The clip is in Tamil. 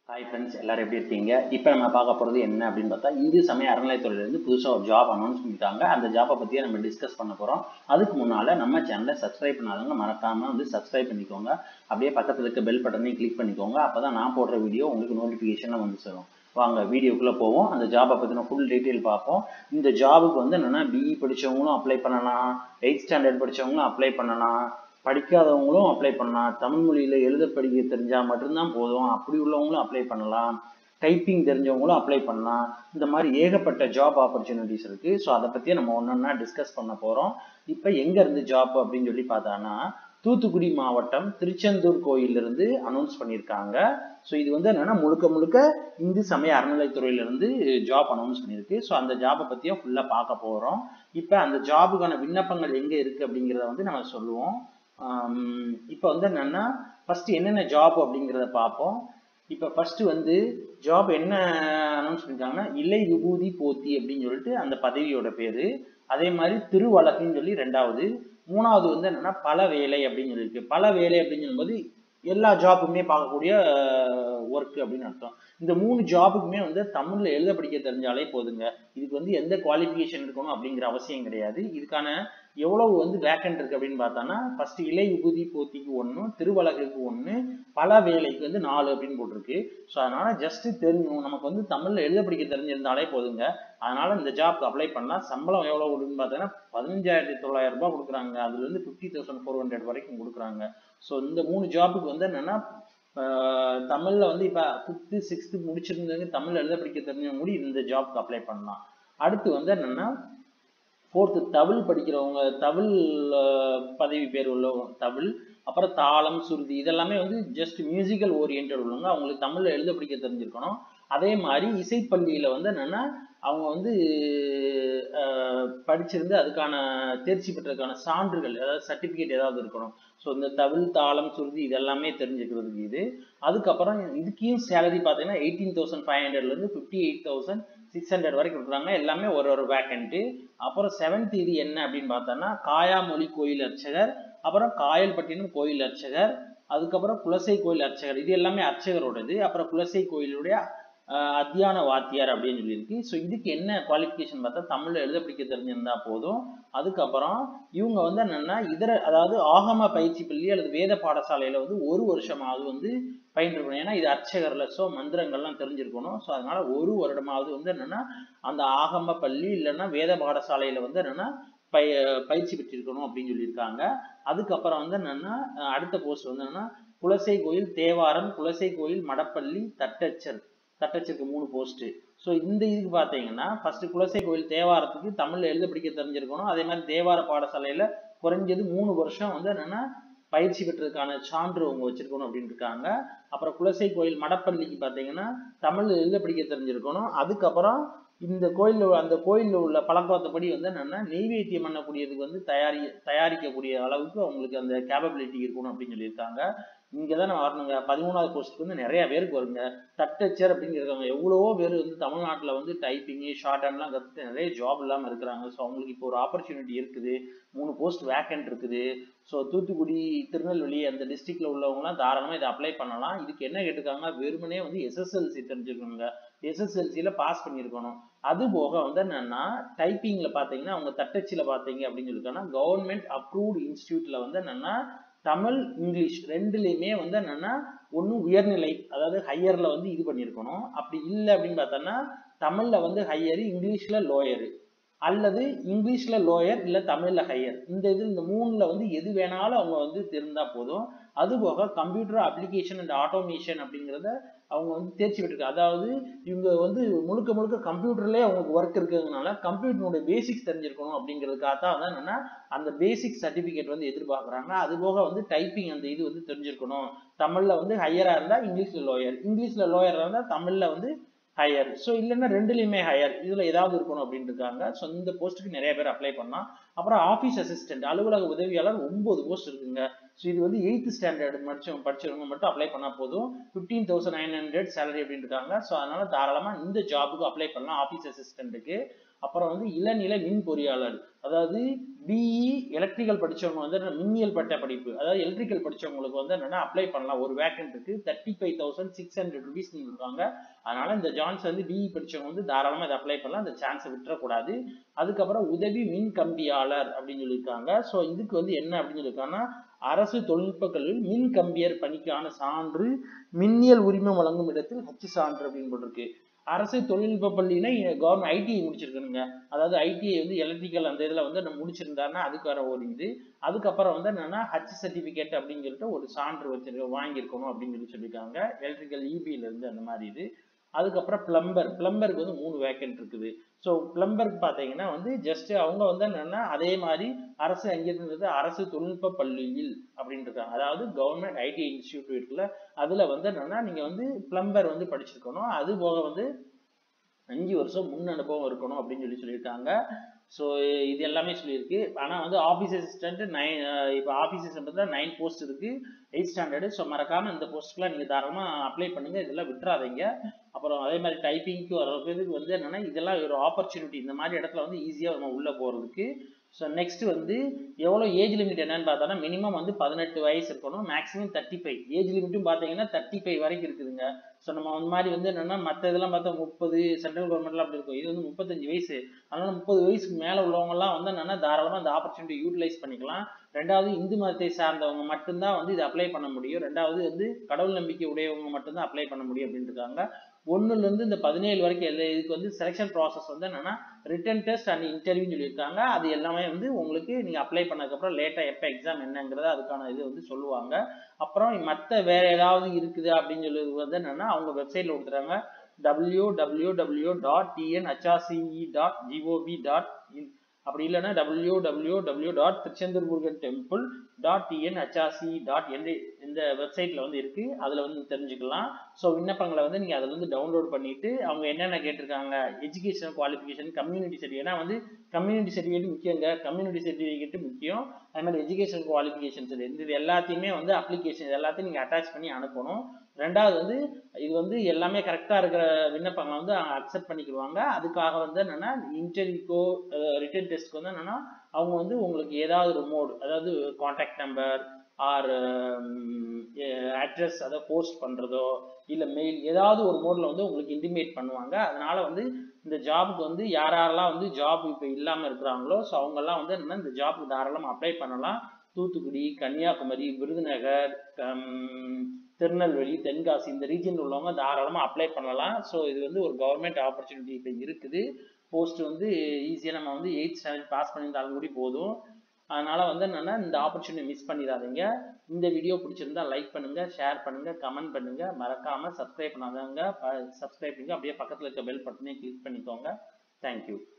ஹாய் ஃப்ரெண்ட்ஸ், எல்லாரும் எப்படி இருக்கீங்க? இப்போ நம்ம பார்க்க போகிறது என்ன அப்படின்னு பார்த்தா, இந்து சமய அறநிலையத்துறையிலேருந்து புதுசாக ஒரு ஜாப் அனௌன்ஸ் பண்ணிட்டாங்க. அந்த ஜாப்பை பற்றியே நம்ம டிஸ்கஸ் பண்ண போகிறோம். அதுக்கு முன்னால் நம்ம சேனலை சப்ஸ்கிரைப் பண்ணாதவங்க மறக்காமல் சப்ஸ்கிரைப் பண்ணிக்கோங்க. அப்படியே பக்கத்தில் இருக்க பெல் பட்டனையும் கிளிக் பண்ணிக்கோங்க. அப்போ தான் நான் போடுற வீடியோ உங்களுக்கு நோட்டிஃபிகேஷனில் வந்து சேரும். வாங்க வீடியோக்குள்ளே போவோம். அந்த ஜாபை பற்றின ஃபுல் டீட்டெயில் பார்ப்போம். இந்த ஜாபுக்கு என்னென்னா பிஇ படித்தவங்களும் அப்ளை பண்ணலாம், 8th ஸ்டாண்டர்ட் படித்தவங்களும் அப்ளை பண்ணலாம், படிக்காதவங்களும் அப்ளை பண்ணலாம், தமிழ் மொழியில் எழுத படிக்க தெரிஞ்சால் மட்டும்தான் போதும் அப்படி உள்ளவங்களும் அப்ளை பண்ணலாம், டைப்பிங் தெரிஞ்சவங்களும் அப்ளை பண்ணலாம். இந்த மாதிரி ஏகப்பட்ட ஜாப் ஆப்பர்ச்சுனிட்டிஸ் இருக்குது. ஸோ அதை பற்றியே நம்ம ஒன்றா டிஸ்கஸ் பண்ண போகிறோம். இப்போ எங்கேருந்து ஜாப் அப்படின்னு சொல்லி பார்த்தான்னா, தூத்துக்குடி மாவட்டம் திருச்செந்தூர் கோயிலிருந்து அனௌன்ஸ் பண்ணியிருக்காங்க. ஸோ இது என்னன்னா முழுக்க முழுக்க இந்து சமய அறநிலையத்துறையிலிருந்து ஜாப் அனௌன்ஸ் பண்ணியிருக்கு. ஸோ அந்த ஜாபை பற்றியும் ஃபுல்லாக பார்க்க போகிறோம். இப்போ அந்த ஜாபுக்கான விண்ணப்பங்கள் எங்கே இருக்குது அப்படிங்கிறத நம்ம சொல்லுவோம். இப்போ என்னன்னா ஃபர்ஸ்ட் என்னென்ன ஜாப் அப்படிங்கிறத பார்ப்போம். இப்போ ஃபர்ஸ்ட் ஜாப் என்ன அனௌன்ஸ் பண்ணிருக்காங்கன்னா, இலை விபூதி போத்தி அப்படின்னு சொல்லிட்டு அந்த பதவியோட பேரு. அதே மாதிரி திருவழக்குன்னு சொல்லி ரெண்டாவது. மூணாவது என்னன்னா பல வேலை அப்படின்னு சொல்லியிருக்கு. பல வேலை அப்படின்னு சொல்லும்போது எல்லா ஜாப்புமே பார்க்கக்கூடிய ஒர்க் அப்படின்னு அர்த்தம். இந்த 3 ஜாபுக்குமே தமிழ்ல எழுத படிக்க தெரிஞ்சாலே போதுங்க. இதுக்கு எந்த குவாலிஃபிகேஷன் இருக்கணும் அப்படிங்கிற அவசியம் கிடையாது. இதுக்கான எவ்வளவு வேக்கன்ட் இருக்கு அப்படின்னு பார்த்தான்னா, ஃபர்ஸ்ட் இலை விபூதி போத்திக்கு 1, திருவழகுக்கு 1, பல வேலைக்கு 4 அப்படின்னு போட்டிருக்கு. ஸோ அதனால ஜஸ்ட் தெரியும், நமக்கு தமிழ்ல எழுத படிக்க தெரிஞ்சிருந்தாலே போதுங்க. அதனால இந்த ஜாப்க்கு அப்ளை பண்ணலாம். சம்பளம் எவ்வளவு கொடுக்குன்னு பார்த்தீங்கன்னா 15,900 ரூபாய் கொடுக்குறாங்க. அதுல இருந்து 50,400 வரைக்கும் கொடுக்குறாங்க. ஸோ இந்த 3 ஜாபுக்கு என்னன்னா தமிழ்ல இப்ப 5th 6th முடிச்சிருந்தவங்க தமிழ்ல எழுத படிக்க தெரிஞ்சவங்க இந்த ஜாப்க்கு அப்ளை பண்ணலாம். அடுத்து என்னன்னா 4th தமிழ் படிக்கிறவங்க, தமிழ் பதவி பேர் உள்ளவங்க, தமிழ், அப்புறம் தாளம், சுருதி இதெல்லாமே ஜஸ்ட் மியூசிக்கல் ஓரியன்ட் உள்ளவங்க, அவங்களுக்கு தமிழ்ல எழுத படிக்க தெரிஞ்சிருக்கணும். அதே மாதிரி இசைப்பள்ளியில என்னன்னா அவங்க படிச்சிருந்து அதுக்கான தேர்ச்சி பெற்றதுக்கான சான்றுகள், அதாவது சர்டிபிகேட் ஏதாவது இருக்கணும். ஸோ இந்த தமிழ், தாளம், சுருதி இதெல்லாமே தெரிஞ்சுக்கிறதுக்கு இது. அதுக்கப்புறம் இதுக்கும் சேலரி பார்த்தீங்கன்னா 18,500லேருந்து 58,600 வரைக்கும் கொடுக்குறாங்க. எல்லாமே ஒரு வேக்கன்ட்டு. அப்புறம் 7th இது என்ன அப்படின்னு பார்த்தோன்னா, காயாமொழி கோயில் அர்ச்சகர், அப்புறம் காயல்பட்டினம் கோயில் அர்ச்சகர், அதுக்கப்புறம் குலசை கோயில் அர்ச்சகர். இது எல்லாமே அர்ச்சகரோடது. அப்புறம் குலசை கோயிலுடைய அத்தியான வாத்தியார் அப்படின்னு சொல்லியிருக்கு. ஸோ இதுக்கு என்ன குவாலிஃபிகேஷன் பார்த்தா தமிழ்ல எழுத படிக்க தெரிஞ்சிருந்தா போதும். அதுக்கப்புறம் இவங்க என்னன்னா அதாவது ஆகம பயிற்சி பள்ளி அல்லது வேத பாடசாலையில 1 வருஷமாவது பயின்றிருக்கணும். ஏன்னா இது அர்ச்சகர்ல, ஸோ மந்திரங்கள்லாம் தெரிஞ்சிருக்கணும். ஸோ அதனால 1 வருடமாவது என்னன்னா அந்த ஆகம பள்ளி இல்லைன்னா வேத பாடசாலையில என்னன்னா பயிற்சி பெற்றிருக்கணும் அப்படின்னு சொல்லியிருக்காங்க. அதுக்கப்புறம் என்னன்னா அடுத்த போஸ்ட் என்னன்னா குலசை கோயில் தேவாரம், குலசை கோயில் மடப்பள்ளி, தட்டச்சருக்கு 3 போஸ்ட். ஸோ இந்த இதுக்கு பார்த்தீங்கன்னா ஃபர்ஸ்ட் குலசை கோயில் தேவாரத்துக்கு தமிழ்ல எழுத படிக்க தெரிஞ்சிருக்கணும். அதே மாதிரி தேவார பாடசாலையில குறைஞ்சது 3 வருஷம் என்னன்னா பயிற்சி பெற்றதுக்கான சான்று அவங்க வச்சிருக்கணும் அப்படின்னு இருக்காங்க. அப்புறம் குலசை கோயில் மடப்பள்ளிக்கு பார்த்தீங்கன்னா தமிழ் எழுத படிக்க தெரிஞ்சிருக்கணும். அதுக்கப்புறம் இந்த அந்த கோயிலில் உள்ள பழக்கத்தப்படி என்னன்னா நெய்வேத்தியம் பண்ணக்கூடியதுக்கு தயாரிக்கக்கூடிய அளவுக்கு அவங்களுக்கு அந்த கேப்பபிலிட்டி இருக்கணும் அப்படின்னு சொல்லியிருக்காங்க. இங்கதான் நான் வரணுங்க. 13வது போஸ்ட்டுக்கு நிறைய பேருக்கு வருங்க. தட்டச்சர் அப்படிங்கிறவங்க எவ்வளவோ பேர் தமிழ்நாட்டில் டைப்பிங்கு ஷார்ட் ஹேண்ட்லாம் கற்றுட்டு நிறைய ஜாப் இல்லாமல் இருக்கிறாங்க. ஸோ அவங்களுக்கு இப்போ ஒரு ஆப்பர்ச்சுனிட்டி இருக்குது. 3 போஸ்ட் வேக்கன்ட் இருக்குது. ஸோ தூத்துக்குடி, திருநெல்வேலி அந்த டிஸ்ட்ரிக்ட்ல உள்ளவங்கலாம் தாராளமாக இதை அப்ளை பண்ணலாம். இதுக்கு என்ன கேட்டுக்காங்க, வெறுமனே எஸ்எஸ்எல்சி தெரிஞ்சுக்கணுங்க. எஸ்எஸ்எல்சியில பாஸ் பண்ணியிருக்கணும். அது போக என்னன்னா டைப்பிங்ல பார்த்தீங்கன்னா அவங்க தட்டச்சில பார்த்தீங்க அப்படின்னு சொல்லியிருக்காங்கன்னா கவர்மெண்ட் அப்ரூவ்டு இன்ஸ்டியூட்ல என்னன்னா தமிழ், இங்கிலீஷ் ரெண்டுலையுமே என்னன்னா ஒன்று உயர்நிலை, அதாவது ஹையர்ல இது பண்ணியிருக்கணும். அப்படி இல்லை அப்படின்னு பார்த்தோன்னா தமிழ்ல ஹையரு, இங்கிலீஷ்ல லோயரு, அல்லது இங்கிலீஷ்ல லோயர் இல்லை தமிழ்ல ஹையர். இந்த 3ல எது வேணாலும் அவங்க தெரிந்தா போதும். அதுபோக கம்ப்யூட்டர் அப்ளிகேஷன் அண்ட் ஆட்டோமேஷன் அப்படிங்கிறத அவங்க தேர்ச்சி பெற்றிருக்காங்க. அதாவது இவங்க முழுக்க முழுக்க கம்ப்யூட்டர்லேயே அவங்களுக்கு ஒர்க் இருக்கிறதுனால கம்ப்யூட்டருடைய பேசிக்ஸ் தெரிஞ்சிருக்கணும் அப்படிங்கிறதுக்காக தான் என்னன்னா அந்த பேசிக் சர்டிபிகேட் எதிர்பார்க்குறாங்க. அதுபோக டைப்பிங் அந்த இது தெரிஞ்சிருக்கணும். தமிழ்ல ஹையரா இருந்தா இங்கிலீஷ்ல லோயர், இங்கிலீஷ்ல லோயரா இருந்தா தமிழ்ல ஹையர். ஸோ இல்லைன்னா ரெண்டுலையுமே ஹையர், இதுல ஏதாவது இருக்கணும் அப்படின்னு இருக்காங்க. ஸோ இந்த போஸ்ட்டுக்கு நிறைய பேர் அப்ளை பண்ணலாம். அப்புறம் ஆஃபீஸ் அசிஸ்டன்ட், அலுவலக உதவியாளர் 9 போஸ்ட் இருக்குங்க. ஸோ இது 8th ஸ்டாண்டர்ட் படிச்சவங்க மட்டும் அப்ளை பண்ணா போதும். 15,900 சேலரி அப்படின்னு இருக்காங்க. ஸோ அதனால தாராளமா இந்த ஜாபுக்கு அப்ளை பண்ணலாம், ஆஃபீஸ் அசிஸ்டன்ட்டுக்கு. அப்புறம் வந்து இளநிலை மின் பொறியாளர், அதாவது பிஇ எலக்ட்ரிக்கல் படிச்சவங்க வந்து மின்னியல் பட்ட படிப்பு, அதாவது எலக்ட்ரிக்கல் படிச்சவங்களுக்கு வந்து என்னன்னா அப்ளை பண்ணலாம். ஒரு வேக்கன்ட் இருக்கு. 35,600 rupees இருக்காங்க. அதனால இந்த ஜான்ஸ் வந்து பிஇ படிச்சவங்க வந்து தாராளமா இதை அப்ளை பண்ணலாம். அந்த சான்ஸை விட்டுறக்கூடாது. அதுக்கப்புறம் உதவி மின் கம்பியாளர் அப்படின்னு சொல்லியிருக்காங்க. ஸோ இதுக்கு வந்து என்ன அப்படின்னு சொல்லியிருக்காங்கன்னா, அரசு தொழில்நுட்ப கல்லூரி மின் கம்பியர் பணிக்கான சான்று, மின்னியல் உரிமம் வழங்கும் இடத்தில் ஹச் சான்று அப்படின்னு போட்டிருக்கு. அரசு தொழில்நுட்ப பள்ளினா கவர்மெண்ட் ஐடிஐ முடிச்சிருக்கணுங்க. அதாவது ஐடிஐ வந்து எலக்ட்ரிக்கல் அந்த இதில் வந்து நம்ம முடிச்சிருந்தாருன்னா அதுக்கு வர ஒரு இது. அதுக்கப்புறம் வந்து என்னன்னா ஹச் சர்டிஃபிகேட் அப்படின்னு சொல்லிட்டு ஒரு சான்று வாங்கியிருக்கணும் அப்படின்னு சொல்லியிருக்காங்க. எலக்ட்ரிக்கல் இபியில இருந்து அந்த மாதிரி இது. அதுக்கப்புறம் பிளம்பருக்கு வந்து 3 வேக்கன்ட் இருக்குது. ஸோ பிளம்பருக்கு பார்த்தீங்கன்னா வந்து ஜஸ்ட் அவங்க வந்து என்னன்னா அதே மாதிரி அரசு அங்கீகரித்தது அரசு தொழில்நுட்ப பள்ளியில் அப்படின்னு இருக்காங்க. அதாவது கவர்மெண்ட் ஐடிஐ இன்ஸ்டியூட் இருக்குல்ல, அதுல வந்து என்னன்னா நீங்க வந்து பிளம்பர் வந்து படிச்சிருக்கணும். அது போக வந்து 5 வருஷம் முன் அனுபவம் இருக்கணும் அப்படின்னு சொல்லியிருக்காங்க. ஸோ இது எல்லாமே சொல்லியிருக்கு. ஆனால் வந்து ஆஃபீஸ் அசிஸ்டன்ட் 9, இப்போ ஆஃபீஸ் அசிஸ்டன்ட்ல 9 போஸ்ட் இருக்கு, 8 ஸ்டாண்டர்டு. ஸோ மறக்காம இந்த போஸ்ட்டுக்குலாம் நீங்கள் தாராளமாக அப்ளை பண்ணுங்க, இதெல்லாம் விட்டுறாதீங்க. அப்புறம் அதே மாதிரி டைப்பிங்க்கு வர்றதுக்கு வந்து என்னன்னா இதெல்லாம் ஒரு ஆப்பர்ச்சுனிட்டி. இந்த மாதிரி இடத்துல வந்து ஈஸியாக நம்ம உள்ள போறதுக்கு. ஸோ நெக்ஸ்ட் வந்து எவ்வளோ ஏஜ் லிமிட் என்னன்னு பார்த்தோன்னா மினிமம் வந்து 18 வயசு இருக்கணும், மேக்ஸிமம் 35. ஏஜ் லிமிட்டும் பார்த்தீங்கன்னா 35 வரைக்கும் இருக்குதுங்க. ஸோ நம்ம அந்த மாதிரி வந்து என்னன்னா மற்ற இதெல்லாம் பார்த்தா 30, சென்ட்ரல் கவர்மெண்ட்லாம் அப்படி இருக்கும். இது வந்து 35 வயசு. அதனால 30 வயசுக்கு மேலே உள்ளவங்கலாம் வந்து என்னன்னா தாராளமாக அந்த ஆப்பர்ச்சுனிட்டி யூட்டிலைஸ் பண்ணிக்கலாம். ரெண்டாவது இந்து மதத்தை சார்ந்தவங்க மட்டும்தான் வந்து இதை அப்ளை பண்ண முடியும். ரெண்டாவது வந்து கடவுள் நம்பிக்கை உடையவங்க மட்டும்தான் அப்ளை பண்ண முடியும் அப்படின்னு இருக்காங்க. 1லேருந்து இந்த 17 வரைக்கும் இதுக்கு வந்து செலெக்ஷன் ப்ராசஸ் வந்து என்னன்னா ரிட்டன் டெஸ்ட் அண்ட் இன்டர்வியூன்னு சொல்லியிருக்காங்க. அது எல்லாமே வந்து உங்களுக்கு நீங்கள் அப்ளை பண்ணதுக்கப்புறம் லேட்டாக எப்போ எக்ஸாம் என்னங்கிறத அதுக்கான இது வந்து சொல்லுவாங்க. அப்புறம் மற்ற வேற ஏதாவது இருக்குது அப்படின்னு சொல்லி வந்து என்னன்னா அவங்க வெப்சைட்ல கொடுத்துறாங்க, www.tnhrce.gov.in. அப்படி இல்லைன்னா www.திருச்செந்தூர்முருகன்டெம்பிள்.tnhrce.in இந்த வெப்சைட்ல வந்து இருக்கு. அதுல வந்து தெரிஞ்சுக்கலாம். ஸோ விண்ணப்பங்களை வந்து நீங்க அதில் வந்து டவுன்லோட் பண்ணிட்டு அவங்க என்னென்ன கேட்டிருக்காங்க, எஜுகேஷன் குவாலிஃபிகேஷன், கம்யூனிட்டி சர்டிஃபிகேட். ஏன்னா வந்து கம்யூனிட்டி சர்டிஃபிகேட் முக்கியங்க, கம்யூனிட்டி சர்டிஃபிகேட் முக்கியம். அதே மாதிரி எஜுகேஷன் குவாலிஃபிகேஷன் இது எல்லாத்தையுமே வந்து அப்ளிகேஷன் இது எல்லாத்தையும் நீங்க அட்டாச் பண்ணி அனுப்பணும். ரெண்டாவது வந்து இது வந்து எல்லாமே கரெக்டா இருக்கிற விண்ணப்பங்களை வந்து அக்செப்ட் பண்ணிக்கிடுவாங்க. அதுக்காக வந்து என்னன்னா இன்டர்வியூக்கோ ரிட்டன் டெஸ்ட்க்கு வந்து என்னன்னா அவங்க வந்து உங்களுக்கு ஏதாவது ஒரு மோட், அதாவது கான்டாக்ட் நம்பர் ஆர் அட்ரஸ் அதை போஸ்ட் பண்றதோ இல்ல மெயில் ஏதாவது ஒரு மோட்ல வந்து உங்களுக்கு இன்டிமேட் பண்ணுவாங்க. அதனால வந்து இந்த ஜாபுக்கு வந்து யாரெல்லாம் வந்து ஜாப் இப்போ இல்லாம இருக்கிறாங்களோ ஸோ அவங்கெல்லாம் வந்து என்னன்னா இந்த ஜாபுக்கு தாராளமாக அப்ளை பண்ணலாம். தூத்துக்குடி, கன்னியாகுமரி, விருதுநகர், திருநெல்வேலி, தென்காசி இந்த ரீஜன் உள்ளவங்க தாராளமாக அப்ளை பண்ணலாம். ஸோ இது வந்து ஒரு கவர்மெண்ட் ஆப்பர்ச்சுனிட்டி இப்போ இருக்குது. போஸ்ட் வந்து ஈஸியாக நம்ம வந்து 8th ஸ்டாண்டர்ட் பாஸ் பண்ணியிருந்தாலும் கூட போதும். அதனால வந்து என்னன்னா இந்த ஆப்பர்ச்சுனிட்டி மிஸ் பண்ணிடாதீங்க. இந்த வீடியோ பிடிச்சிருந்தா லைக் பண்ணுங்க, ஷேர் பண்ணுங்க, கமெண்ட் பண்ணுங்க. மறக்காம சப்ஸ்கிரைப் பண்ணாதவங்க சப்ஸ்கிரைப் பண்ணுங்க. அப்படியே பக்கத்தில் இருக்க பெல் பட்டனை கிளிக் பண்ணிக்கோங்க. தேங்க்யூ.